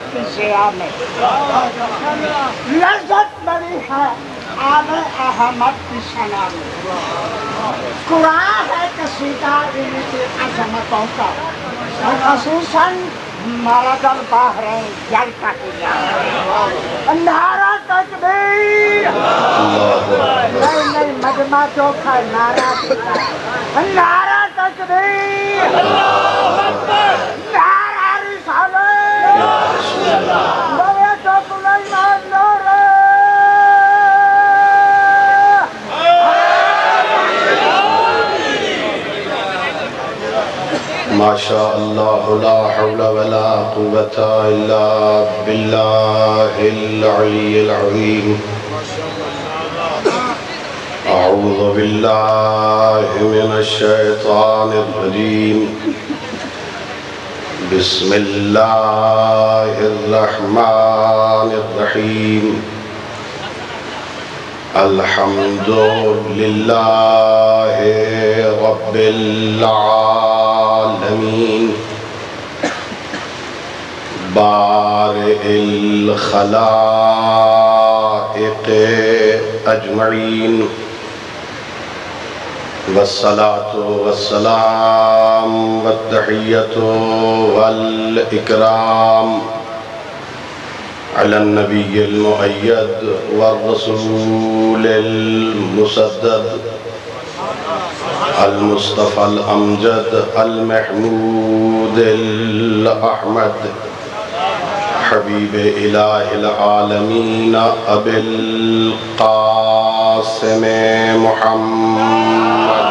کی ضیا میں لذت بڑی ہے آب احمد کی ثنا میں قرآن ہے قصیدہ ان کی عظمتوں کا اور خصوصاً مرد البحرین جل کا قلعہ نعرہ تکبیر نہیں مجمع چوکھا نعرہ نعرہ تکبیر نعرہ رسالت بیعت سلیمان نعرہ ما شاء اللہ لا حول ولا قوة الا باللہ العلی العظیم اعوذ باللہ من الشیطان الرجیم بسم اللہ الرحمن الرحیم الحمد للہ رب العالمین بارئ الخلائق اجمعین والصلاة والسلام والتحیۃ والاکرام علی النبی المؤید والرسول المسدد المصطفى الأمجد المحمود الأحمد حبیب الہ العالمین ابی القاسم محمد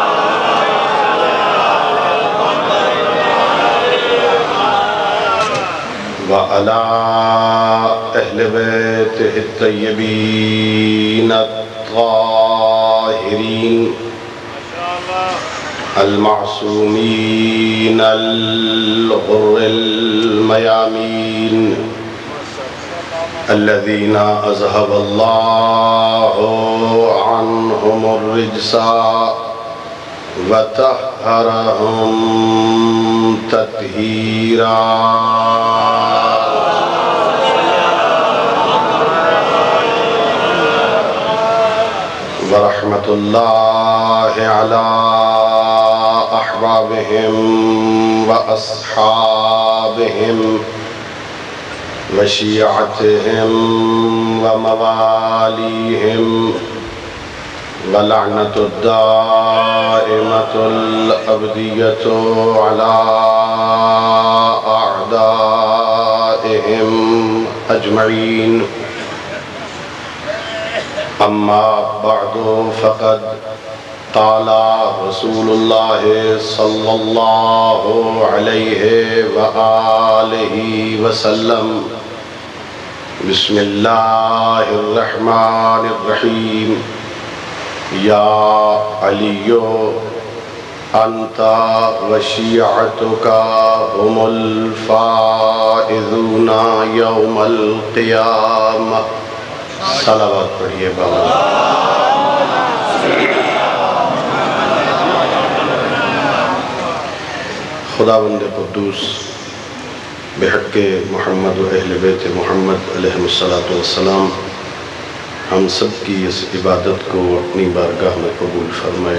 وعلى أهل بيته الطيبين الطاهرين المعصومين الغر الميامين الذين أذهب الله عنهم الرجس وطهرهم تطهيرا ورحمة الله على أحبابهم وأصحابهم وشيعتهم ومواليهم ولعنة الدائمة الأبدية على أعدائهم أجمعين أما بعد فقد قال رسول الله صلى الله عليه وآله وسلم بسم الله الرحمن الرحيم يا علي أنت وشيعتك هم الفائزون يوم القيامة صلوات پڑھیے بابا خداوند قدوس بحق محمد و اہل بیت محمد علیہ السلام ہم سب کی اس عبادت کو اپنی بارگاہ میں قبول فرمائے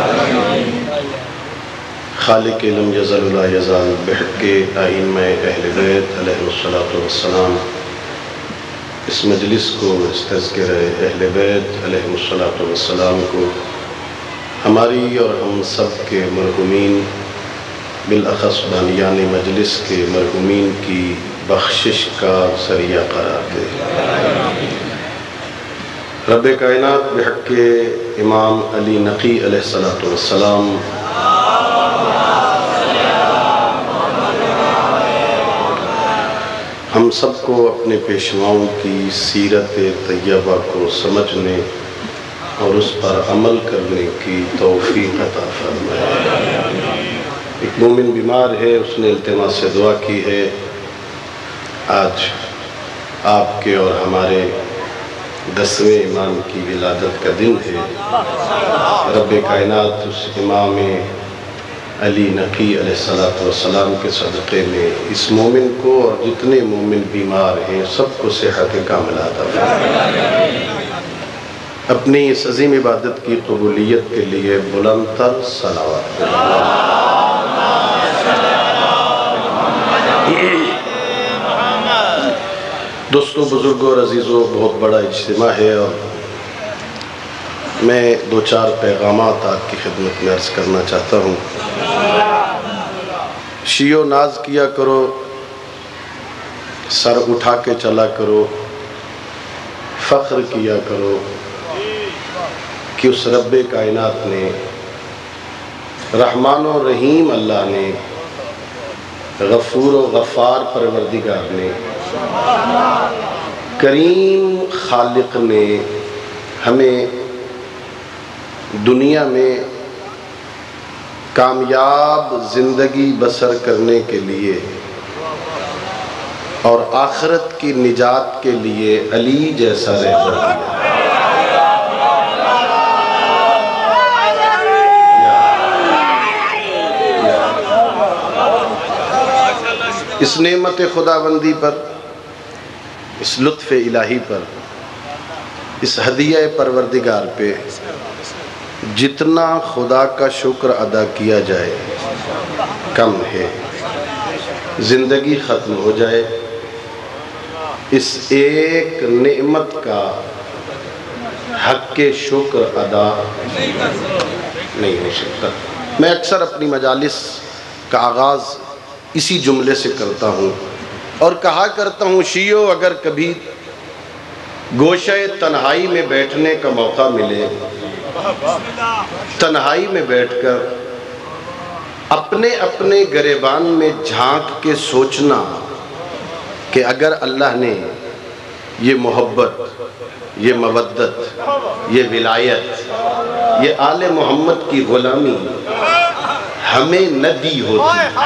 خالق علم یزل لا یزال بحق ائمہ اہل بیت علیہ السلام اس مجلس کو اس تذکرہ اہل بیت علیہ السلام کو ہماری اور ہم سب کے مرحومین بالاخص بانیان مجلس کے مرحومین کی بخشش کا ذریعہ قرار دے رب کائنات بحق امام علی نقی علیہ السلام ہم سب کو اپنے پیشواؤں کی سیرت طیبہ کو سمجھنے اور اس پر عمل کرنے کی توفیق عطا فرمائے ایک مومن بیمار ہے اس نے التماس سے دعا کی ہے آج آپ کے اور ہمارے 10ویں امام کی ولادت کا دن ہے رب کائنات اس امام علی نقی علیہ السلام کے صدقے میں اس مومن کو اور جتنے مومن بیمار ہیں سب کو صحت کاملہ عطا فرمائے۔ اپنی اس عظیم عبادت کی قبولیت کے لیے بلند تر صلوات۔ دوستو، بزرگوں اور عزیزوں، بہت بڑا اجتماع ہے اور میں دو چار پیغامات آپ کی خدمت میں عرض کرنا چاہتا ہوں۔ شیعو ناز کیا کرو، سر اٹھا کے چلا کرو، فخر کیا کرو کہ اس رب کائنات نے، رحمان و رحیم اللہ نے، غفور و غفار پروردگار نے، کریم خالق نے ہمیں دنیا میں کامیاب زندگی بسر کرنے کے لیے اور آخرت کی نجات کے لیے علی جیسا رہبر دیا۔ اس نعمت خداوندی پر، اس لطف الہی پر، اس ہدیہ پروردگار پہ جتنا خدا کا شکر ادا کیا جائے کم ہے۔ زندگی ختم ہو جائے، اس ایک نعمت کا حق شکر ادا نہیں ہو سکتا۔ میں اکثر اپنی مجالس کا آغاز اسی جملے سے کرتا ہوں اور کہا کرتا ہوں، شیعو اگر کبھی گوشہ تنہائی میں بیٹھنے کا موقع ملے، تنہائی میں بیٹھ کر اپنے اپنے گریبان میں جھانک کے سوچنا کہ اگر اللہ نے یہ محبت، یہ مودت، یہ ولایت، یہ آل محمد کی غلامی ہمیں نہ دی ہوتی،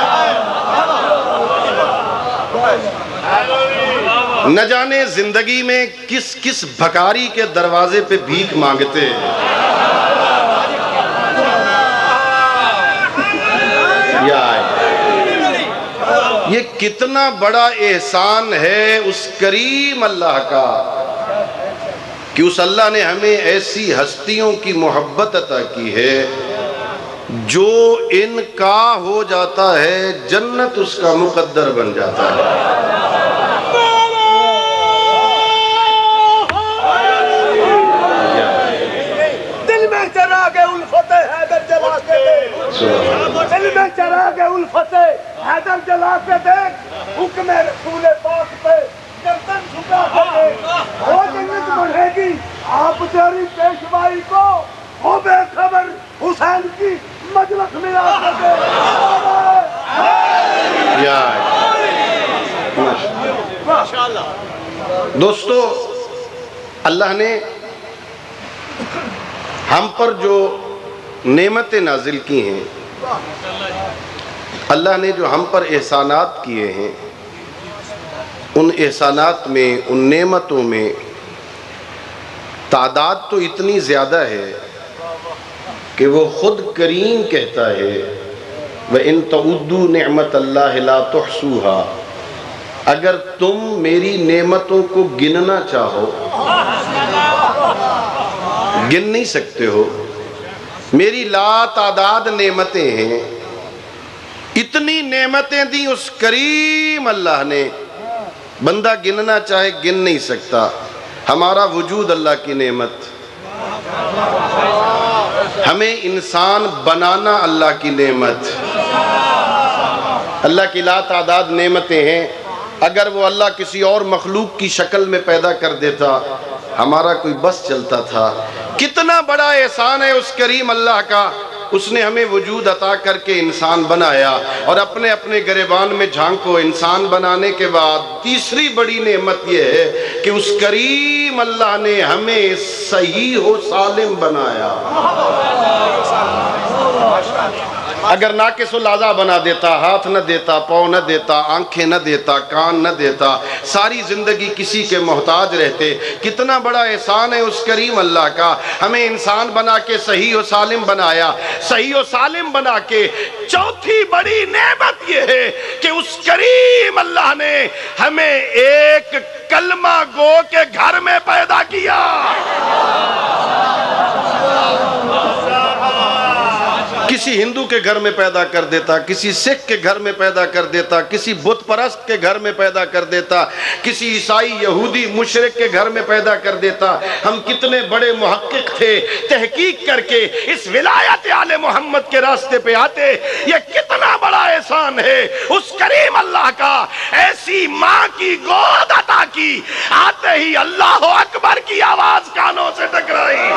نہ جانے زندگی میں کس کس بھکاری کے دروازے پہ بھیک مانگتے ہیں۔ یہ کتنا بڑا احسان ہے اس کریم اللہ کا کہ اس اللہ نے ہمیں ایسی ہستیوں کی محبت عطا کی ہے جو ان کا ہو جاتا ہے جنت اس کا مقدر بن جاتا ہے۔ دل میں چراغ الفت حیدر جلا کے دیکھ، دل میں چراغ الفت حیدر جلا کے دیکھ، حکم رسول پاک پہ گردن جھکا کے دیکھ، وہ جنت بڑھے گی آپ تیری پیشوائی کو، ہو بے خبر حسین کی مجلس میں آ کے دیکھ۔ دوستو، اللہ نے ہم پر جو نعمتیں نازل کی ہیں، اللہ نے جو ہم پر احسانات کیے ہیں، ان احسانات میں، ان نعمتوں میں تعداد تو اتنی زیادہ ہے کہ وہ خود کریم کہتا ہے وَإِن تَعُدُّوا نِعْمَةَ اللَّهِ لَا تُحْصُوهَا، اگر تم میری نعمتوں کو گننا چاہو گن نہیں سکتے ہو۔ میری لا تعداد نعمتیں ہیں، اتنی نعمتیں دی اس کریم اللہ نے، بندہ گننا چاہے گن نہیں سکتا۔ ہمارا وجود اللہ کی نعمت، ہمیں انسان بنانا اللہ کی نعمت، اللہ کی لا تعداد نعمتیں ہیں۔ اگر وہ اللہ کسی اور مخلوق کی شکل میں پیدا کر دیتا ہمارا کوئی بس چلتا تھا۔ کتنا بڑا احسان ہے اس کریم اللہ کا، اس نے ہمیں وجود عطا کر کے انسان بنایا۔ اور اپنے اپنے گریبان میں جھانکو، انسان بنانے کے بعد تیسری بڑی نعمت یہ ہے کہ اس کریم اللہ نے ہمیں صحیح و سالم بنایا۔ اگر ناقص الاعضاء بنا دیتا، ہاتھ نہ دیتا، پاؤں نہ دیتا، آنکھیں نہ دیتا، کان نہ دیتا، ساری زندگی کسی کے محتاج رہتے، کتنا بڑا احسان ہے اس کریم اللہ کا، ہمیں انسان بنا کے صحیح و سالم بنایا۔ صحیح و سالم بنا کے چوتھی بڑی نعمت یہ ہے کہ اس کریم اللہ نے ہمیں ایک کلمہ گو کے گھر میں پیدا کیا۔ کسی ہندو کے گھر میں پیدا کر دیتا، کسی سکھ کے گھر میں پیدا کر دیتا، کسی بت پرست کے گھر میں پیدا کر دیتا، کسی عیسائی یہودی مشرک کے گھر میں پیدا کر دیتا۔ ہم کتنے بڑے محقق تھے، تحقیق کر کے اس ولایت آل محمد کے راستے پہ آتے۔ یہ کتنا بڑا احسان ہے اس کریم اللہ کا، ایسی ماں کی گود عطا کی، آتے ہی اللہ اکبر کی آواز کانوں سے ٹکرائی۔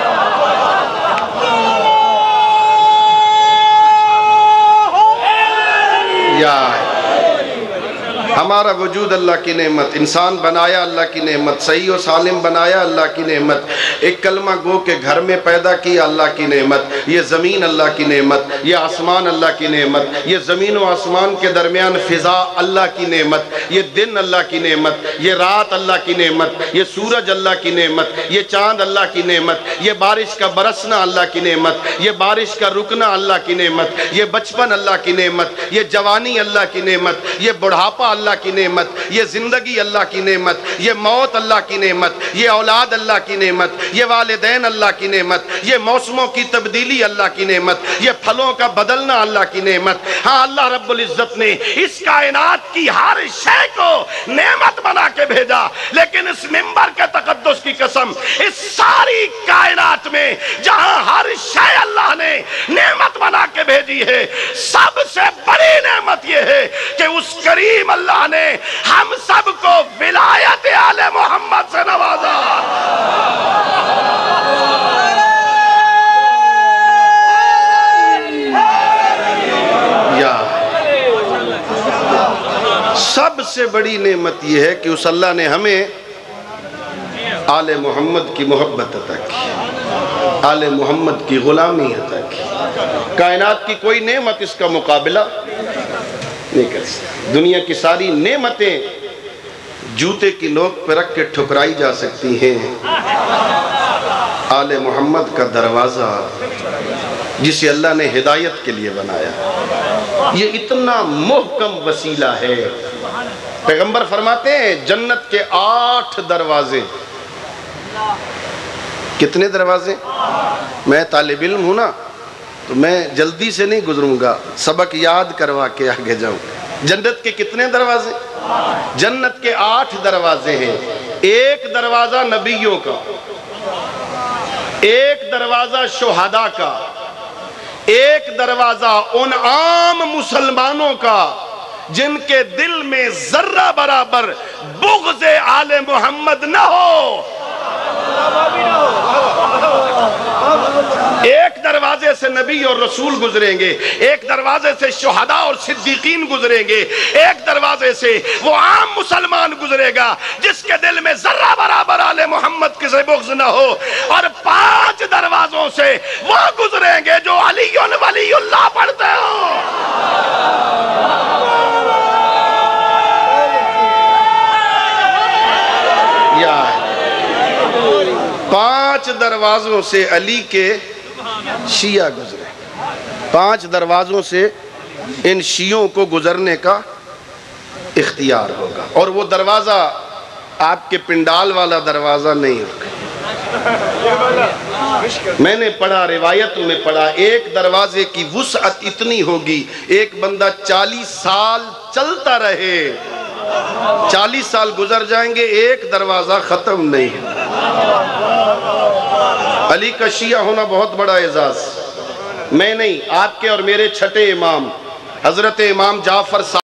ہمارا وجود اللہ کی نعمت، انسان بنایا اللہ کی نعمت، صحیح و سالم بنایا اللہ کی نعمت، ایک کلمہ گو کے گھر میں پیدا کیا اللہ کی نعمت، یہ زمین اللہ کی نعمت، یہ آسمان اللہ کی نعمت، یہ زمین و آسمان کے درمیان فضا اللہ کی نعمت، یہ دن اللہ کی نعمت، یہ رات اللہ کی نعمت، یہ سورج اللہ کی نعمت، یہ چاند اللہ کی نعمت، یہ بارش کا برسنا اللہ کی نعمت، یہ بارش کا رکنا اللہ کی نعمت، یہ بچپن اللہ کی نعمت، یہ جوانی اللہ کی نعمت، یہ بڑھاپا اللہ کی نعمت، یہ زندگی اللہ کی نعمت، یہ موت اللہ کی نعمت، یہ اولاد اللہ کی نعمت، یہ والدین اللہ کی نعمت، یہ موسموں کی تبدیلی اللہ کی نعمت، یہ پھلوں کا بدلنا اللہ کی نعمت۔ ہاں اللہ رب العزت نے اس کائنات کی ہر شے کو نعمت بنا کے بھیجا، لیکن اس منبر کے تقدس کی قسم، اس ساری کائنات میں جہاں ہر شے اللہ نے نعمت بنا کے بھیجی ہے، سب سے بڑی نعمت یہ ہے کہ اس کریم اللہ نے ہم سب کو ولایت آل محمد سے نوازا۔ سب سے بڑی نعمت یہ ہے کہ اس اللہ نے ہمیں آل محمد کی محبت عطا کی، آل محمد کی غلامی عطا کی۔ کائنات کی کوئی نعمت اس کا مقابلہ نہیں کر سکتی۔ دنیا کی ساری نعمتیں جوتے کی نوک پہ رکھ کے ٹھکرائی جا سکتی ہیں، آل محمد کا دروازہ جسے اللہ نے ہدایت کے لیے بنایا، یہ اتنا محکم وسیلہ ہے۔ پیغمبر فرماتے ہیں جنت کے 8 دروازے۔ کتنے دروازے؟ میں طالب علم ہوں نا، تو میں جلدی سے نہیں گزروں گا، سبق یاد کروا کے آگے جاؤں۔ جنت کے کتنے دروازے؟ جنت کے 8 دروازے ہیں۔ ایک دروازہ نبیوں کا، ایک دروازہ شہداء کا، ایک دروازہ ان عام مسلمانوں کا جن کے دل میں ذرہ برابر بغض آل محمد نہ ہو۔ ایک دروازے سے نبی اور رسول گزریں گے، ایک دروازے سے شہداء اور صدیقین گزریں گے، ایک دروازے سے وہ عام مسلمان گزرے گا جس کے دل میں ذرہ برابر آل محمد کسی بغض نہ ہو، اور 5 دروازوں سے وہ گزریں گے جو علی ولی اللہ پڑھتے ہوں۔ 5 دروازوں سے علی کے شیعہ گزرے، 5 دروازوں سے ان شیعوں کو گزرنے کا اختیار ہوگا، اور وہ دروازہ آپ کے پنڈال والا دروازہ نہیں ہوگا۔ میں نے پڑھا، روایتوں میں پڑھا، ایک دروازے کی وسعت اتنی ہوگی، ایک بندہ 40 سال چلتا رہے، 40 سال گزر جائیں گے، ایک دروازہ ختم نہیں ہے۔ علی کا شیعہ ہونا بہت بڑا اعزاز، میں نہیں، آپ کے اور میرے چھٹے امام حضرت امام جعفر